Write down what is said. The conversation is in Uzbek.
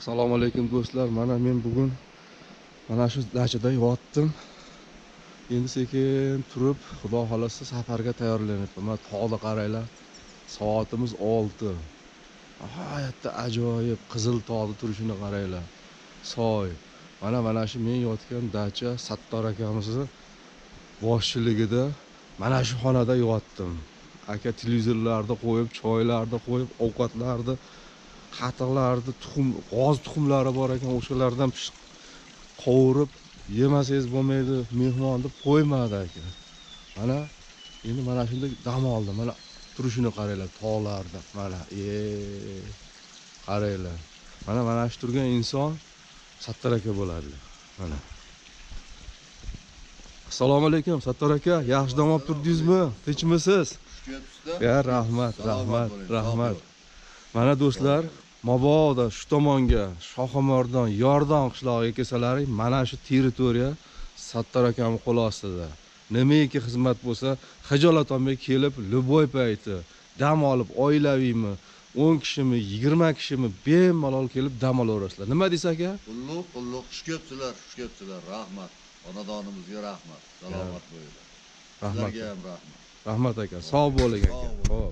Assalomu alaykum do'stlar. Mana men bugun mana shu dachada yotdim. Endi sekin turib, xudo xolasa safarga tayyorlanyapman. Mana tog'da qaranglar. Soatimiz 6. Hayotda ajoyib qizil tog'da turishini qaranglar. Soy. Mana shu men yotgan dacha Sattor akamizning boshchiligida mana shu xonada yotdim. Aka televizorlarni qo'yib, choylarni qo'yib, ovqatlarni qatiqlarni g'oz tuxumlari bor ekan, o'shalardan qovurib yemasangiz bo'lmaydi, mehmon deb qo'ymadi aka. Mana endi mana shunda dam oldim. Mana turishini qaranglar tog'larda. Mana qaranglar. Mana shu turgan inson Sattor aka bo'ladi. Mana. Assalomu alaykum Sattor aka, yaxshi dam olib turdingizmi? Tinchmisiz? Ya rahmat. Mana do'stlar, mabodo shu tomonga Shohimordon, Yordon qishlog'iga kelsalaring, mana shu territoriya Sattor akamning qo'l ostida. Nimaiki xizmat bo'lsa, xijolat olmay kelib, любой payti dam olib, oilaviymi, 10 kishimi, 20 kishimi bemalol kelib dam olaverasizlar. Nima deysiz aka? Qulluq, xush kelibsizlar, rahmat. Onadonimizga rahmat. Salomat bo'linglar. Rahmat. Sizlarga ham rahmat. Rahmat aka, sog' bo'ling aka. Xo'p.